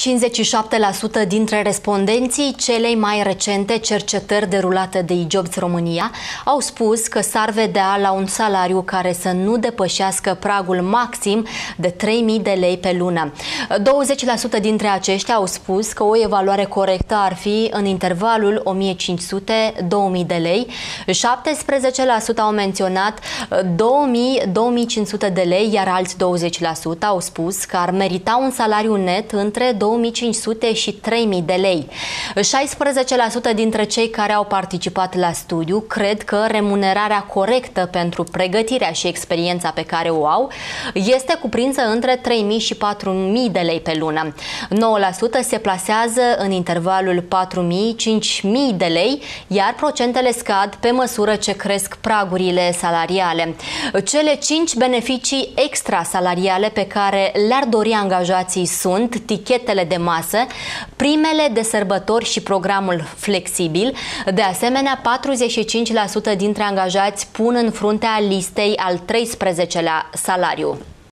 57% dintre respondenții celei mai recente cercetări derulate de eJobs România au spus că s-ar vedea la un salariu care să nu depășească pragul maxim de 3.000 de lei pe lună. 20% dintre aceștia au spus că o evaluare corectă ar fi în intervalul 1.500-2.000 de lei, 17% au menționat 2.000-2.500 de lei, iar alți 20% au spus că ar merita un salariu net între 2.500 și 3.000 de lei. 16% dintre cei care au participat la studiu cred că remunerarea corectă pentru pregătirea și experiența pe care o au este cuprinsă între 3.000 și 4.000 de lei pe lună. 9% se plasează în intervalul 4.000-5.000 de lei, iar procentele scad pe măsură ce cresc pragurile salariale. Cele 5 beneficii extrasalariale pe care le-ar dori angajații sunt tichetele de masă, primele de sărbători și programul flexibil. De asemenea, 45% dintre angajați pun în fruntea listei al 13-lea salariu.